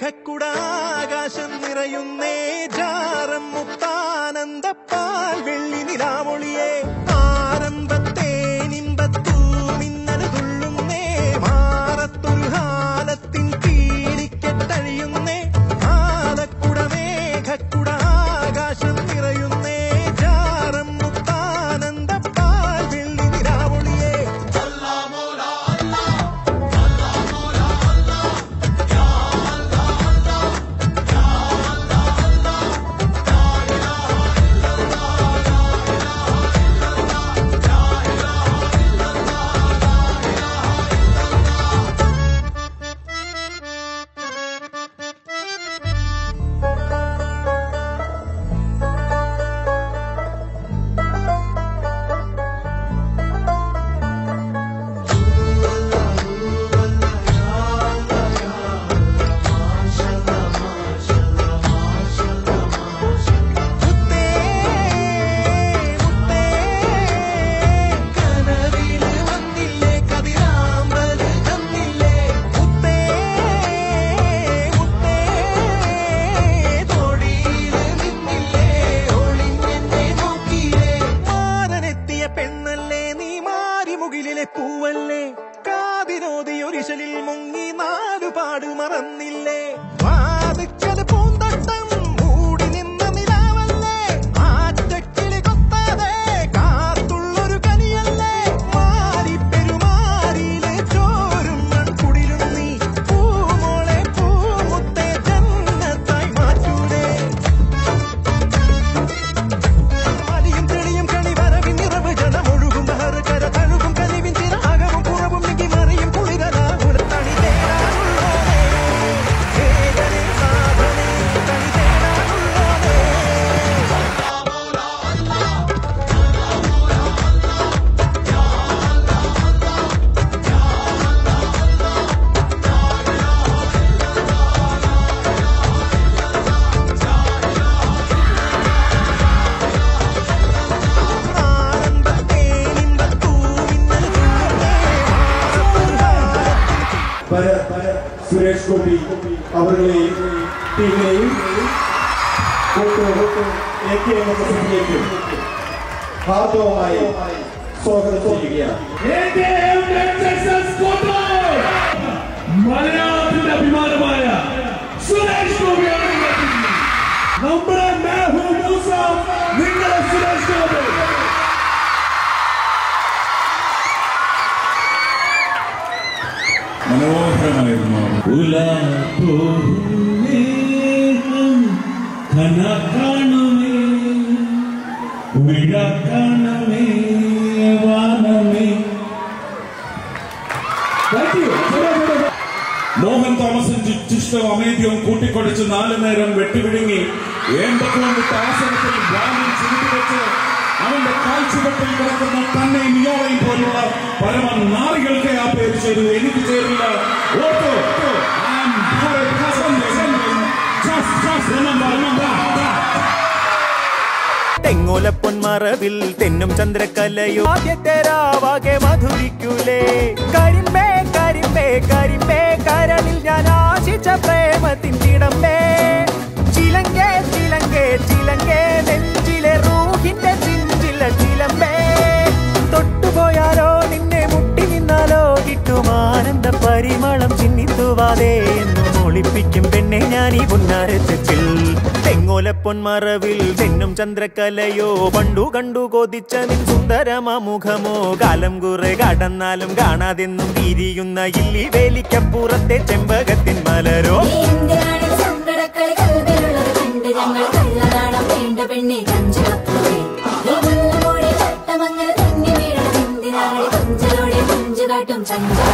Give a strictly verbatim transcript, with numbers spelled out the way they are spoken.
മേഘക്കുടാകാശം നിറയുന്നേ ജാറം മുക്താനന്ദപ്പാൽ വെള്ളി നിലാമൊളിയേ ആരംഭത്തെ നിമ്പത്തൂ മിന്നൽ തുള്ളുന്നേ മാറത്തൊരു ഹാലത്തിൻ കീഴിക്കെട്ടഴിയുന്നേ ആലക്കുട മേഘക്കുടാകാശം നിറയുന്നേ ജാറം മുക്താനന്ദപ്പാൽ വെള്ളി നിലാമൊളിയേ പൂവല്ലേ കാതിരോതിയൊരിശലിൽ മുങ്ങി നാലുപാട് മറന്നില്ലേ വാദിച്ചത് പൂന്തട്ടം മൂടി നിന്ന നിലാവല്ലേ ആറ്റക്കിളി കൊത്താതെ കാത്തുള്ളൊരു കനിയല്ലേ മാറി പെരുമാറിയിലെ ചോരും മൺകുടിലും നീ പൂമോളെ പൂമുത്തെ ജന്നത്തായി മാറ്റൂലേ മതിയും തെളിയും കണി വരവിൻ നിറവ് ജനമൊഴുകും ബഹർകര തഴുകും കനിവിൻ ചിറകവും പുറവും നീങ്ങി മറിയും കുളിരലാ ഉടത്തണി തേടാനുള്ളോനേ ഏകനെ സാധനെ തണി തേടാനുള്ളോനേ ആനന്ദത്തെ നിമ്പത്തൂ മിന്നൽ സുരേഷ് ഗോപി അവരുടെയും ടീമിനെയും ഹാർദവമായി സ്വാഗതം ചെയ്യുകയാണ്. മലയാളത്തിന്റെ അഭിമാനമായ സുരേഷ് ഗോപിയാണ് നമ്മുടെ മെഹബൂബ് മൂസ, നിങ്ങളുടെ സുരേഷ് ഗോപി. മനോഹരമായിരുന്നു. മോഹൻ തോമസും ജിഷ്ടവും അമേദ്യവും കൂട്ടിക്കൊടിച്ച് നാലു നേരം വെട്ടിവിഴുങ്ങി ഏമ്പത്തുകൊണ്ട് ആസനത്തിൽ ബ്രാഹ്മൺ ചിരിച്ചു അവന്റെ കാൽച്ചുവട്ടിൽ കിടക്കുന്ന തന്നെയും ഇയാളെയും പോലുള്ള പരമ നാറികൾക്ക് ആ പേര് ചെയ്തു. എനിക്ക് ചേരില്ല. ഓട്ടോ തെങ്ങോലപ്പൊന്മറവിൽ തെന്നും ചന്ദ്രക്കലയോ ആദ്യത്തെ രാവാകെ മധുരിക്കൂലേ കരിമ്പേ കരിമ്പേ കരിമ്പേ കരളിൽ ഞാൻ ആശിച്ച പ്രേമത്തിൻ തിടമ്പേ ചിലങ്കേ ചിലങ്കേ ചിലങ്കേ നെഞ്ചിലെ റൂഹിന്റെ ചിഞ്ചില ചിലമ്പേ തൊട്ടുപോയാലോ നിന്നെ മുട്ടി നിന്നാലോ കിട്ടും ആനന്ദ പരിമളം ചിന്നിത്തുവാതേ എന്നും ഒളിപ്പിക്കും പെണ്ണെ ഞാൻ ഈ പുന്നാരത്തിൽ തെങ്ങോലപ്പൊന്മറവിൽ തെന്നും ചന്ദ്രക്കലയോ പണ്ടു കണ്ടു കൊതിച്ച നിൻ സുന്ദരമുഖമോ കാലം കുറെ കടന്നാലും കാണാതെന്നും തിരിയുന്ന ഇല്ലി വേലിക്കപ്പുറത്തെ ചെമ്പകത്തിൻ മലരോ ചഞ്ച